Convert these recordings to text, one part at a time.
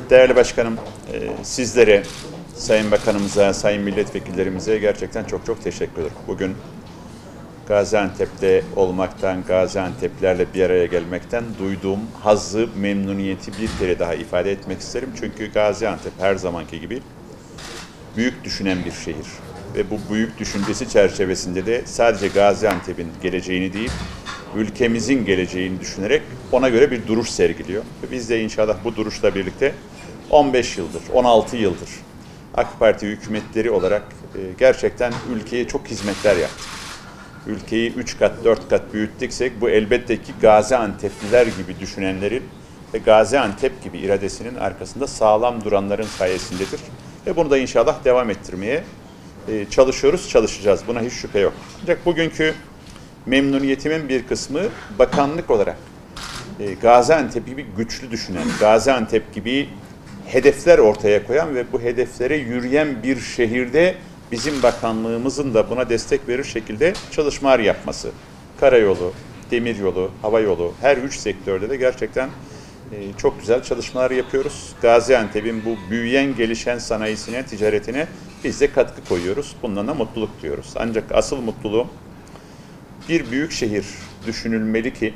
Değerli başkanım, sizlere, sayın bakanımıza, sayın milletvekillerimize gerçekten çok teşekkür ederim. Bugün Gaziantep'te olmaktan, Gaziantep'lerle bir araya gelmekten duyduğum hazzı, memnuniyeti bir kere daha ifade etmek isterim. Çünkü Gaziantep her zamanki gibi büyük düşünen bir şehir. Ve bu büyük düşüncesi çerçevesinde de sadece Gaziantep'in geleceğini değil, ülkemizin geleceğini düşünerek ona göre bir duruş sergiliyor. Ve biz de inşallah bu duruşla birlikte 15 yıldır, 16 yıldır AK Parti hükümetleri olarak gerçekten ülkeye çok hizmetler yaptık. Ülkeyi 3 kat, 4 kat büyüttüksek bu elbette ki Gaziantep'liler gibi düşünenlerin ve Gaziantep gibi iradesinin arkasında sağlam duranların sayesindedir. Ve bunu da inşallah devam ettirmeye çalışıyoruz, çalışacağız. Buna hiç şüphe yok. Ancak bugünkü memnuniyetimin bir kısmı bakanlık olarak Gaziantep gibi güçlü düşünen, Gaziantep gibi hedefler ortaya koyan ve bu hedeflere yürüyen bir şehirde bizim bakanlığımızın da buna destek verir şekilde çalışmalar yapması. Karayolu, demiryolu, havayolu, her üç sektörde de gerçekten çok güzel çalışmalar yapıyoruz. Gaziantep'in bu büyüyen, gelişen sanayisine, ticaretine biz de katkı koyuyoruz. Bundan da mutluluk duyuyoruz. Ancak asıl mutluluğum bir büyük şehir düşünülmeli ki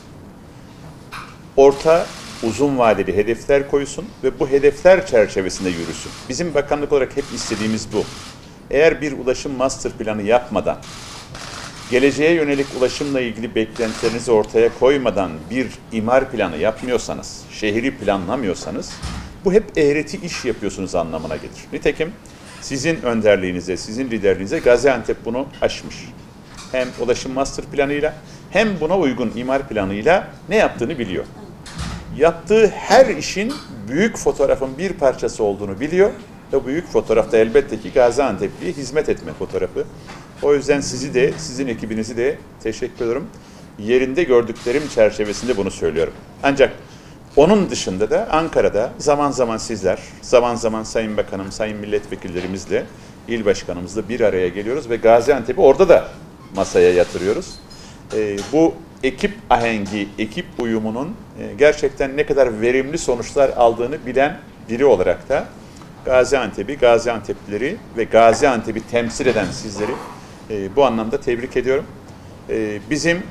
orta, uzun vadeli hedefler koysun ve bu hedefler çerçevesinde yürüsün. Bizim bakanlık olarak hep istediğimiz bu. Eğer bir ulaşım master planı yapmadan, geleceğe yönelik ulaşımla ilgili beklentilerinizi ortaya koymadan bir imar planı yapmıyorsanız, şehri planlamıyorsanız, bu hep eğreti iş yapıyorsunuz anlamına gelir. Nitekim sizin önderliğinize, sizin liderliğinize Gaziantep bunu aşmış. Hem ulaşım master planıyla hem buna uygun imar planıyla ne yaptığını biliyor. Yaptığı her işin büyük fotoğrafın bir parçası olduğunu biliyor. Ve büyük fotoğrafta elbette ki Gaziantep'liye hizmet etme fotoğrafı. O yüzden sizi de, sizin ekibinizi de teşekkür ederim. Yerinde gördüklerim çerçevesinde bunu söylüyorum. Ancak onun dışında da Ankara'da zaman zaman sizler, zaman zaman Sayın Bakanım, Sayın Milletvekillerimizle, İl Başkanımızla bir araya geliyoruz ve Gaziantep'i orada da masaya yatırıyoruz. Bu ekip ahengi, ekip uyumunun gerçekten ne kadar verimli sonuçlar aldığını bilen biri olarak da Gaziantep'i, Gaziantep'lileri ve Gaziantep'i temsil eden sizleri bu anlamda tebrik ediyorum. Bizim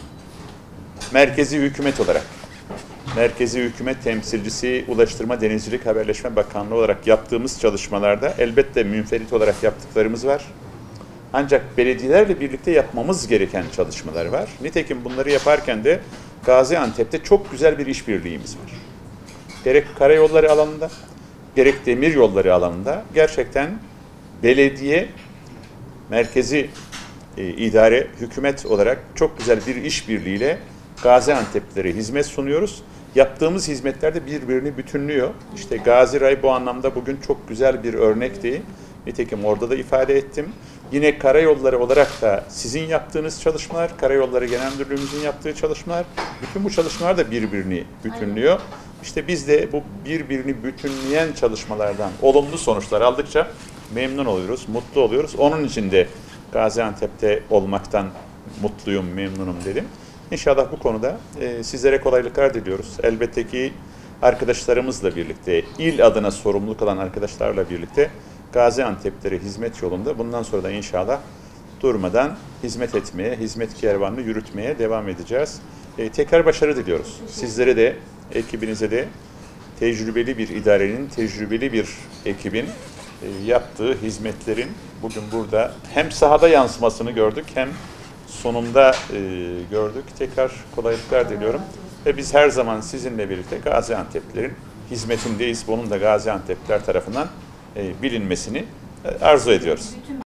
merkezi hükümet olarak, merkezi hükümet temsilcisi Ulaştırma Denizcilik Haberleşme Bakanlığı olarak yaptığımız çalışmalarda elbette münferit olarak yaptıklarımız var. Ancak belediyelerle birlikte yapmamız gereken çalışmalar var. Nitekim bunları yaparken de Gaziantep'te çok güzel bir işbirliğimiz var. Gerek karayolları alanında, gerek demir yolları alanında gerçekten belediye, merkezi idare, hükümet olarak çok güzel bir işbirliğiyle Gaziantep'lilere hizmet sunuyoruz. Yaptığımız hizmetler de birbirini bütünlüyor. İşte Gazi Ray bu anlamda bugün çok güzel bir örnekti. Nitekim orada da ifade ettim. Yine karayolları olarak da sizin yaptığınız çalışmalar, Karayolları Genel Müdürlüğümüzün yaptığı çalışmalar, bütün bu çalışmalar da birbirini bütünlüyor. Aynen. İşte biz de bu birbirini bütünleyen çalışmalardan olumlu sonuçlar aldıkça memnun oluyoruz, mutlu oluyoruz. Onun için de Gaziantep'te olmaktan mutluyum, memnunum dedim. İnşallah bu konuda sizlere kolaylıklar diliyoruz. Elbette ki arkadaşlarımızla birlikte, il adına sorumluluk alan arkadaşlarla birlikte Gaziantep'lere hizmet yolunda bundan sonra da inşallah durmadan hizmet etmeye, hizmet kervanını yürütmeye devam edeceğiz. Tekrar başarı diliyoruz. Sizlere de, ekibinize de tecrübeli bir idarenin, tecrübeli bir ekibin yaptığı hizmetlerin bugün burada hem sahada yansımasını gördük hem sonunda gördük. Tekrar kolaylıklar diliyorum. Ve biz her zaman sizinle birlikte Gaziantep'lilerin hizmetindeyiz. Bunun da Gaziantep'liler tarafından bilinmesini arzu ediyoruz.